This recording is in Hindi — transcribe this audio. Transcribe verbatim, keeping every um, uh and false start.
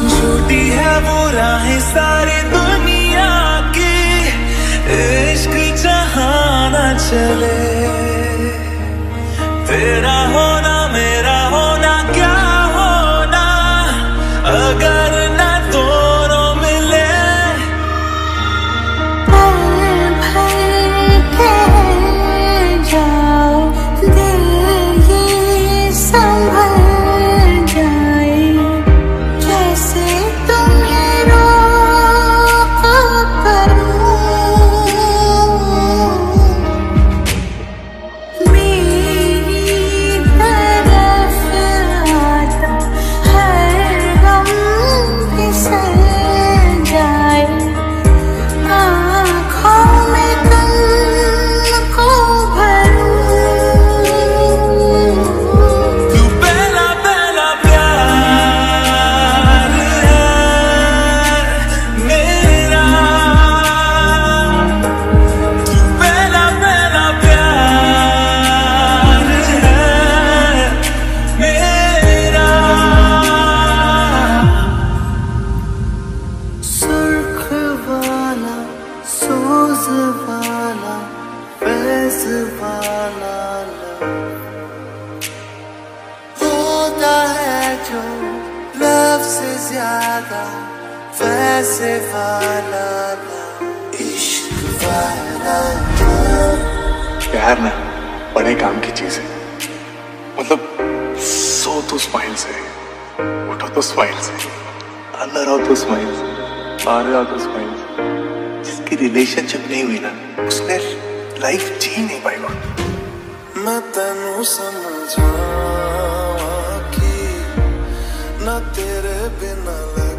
झूठी है वो राहें सारी दुनिया की, इश्क जहां न चले। तेरा होना मेरा होना क्या होना, अगर न दोनों मिले। पल भर के जाओ दिल ये संभल जाए, कैसे तुम्हें रोक करूं। मेरी तरफ आता हर गम फिसल जाए, आँखों में तुमको भरूं। तू पहला पहला प्यार है मेरा, तू पहला पहला प्यार है मेरा। सुर्ख वाला सोज वाला फैज वाला होता है जो लव से ज्यादा वैसे वाला इश्क वाला। प्यार ना बड़े काम की चीज है। मतलब सो तो स्माइल से, उठो तो स्माइल से, अंदर आओ तो स्माइल से, बाहर आओ तो स्माइल से। जिसकी रिलेशनशिप नहीं हुई ना, उसने लाइफ जी नहीं पाएगा। मैं तेनू समझा कि ना तेरे बिना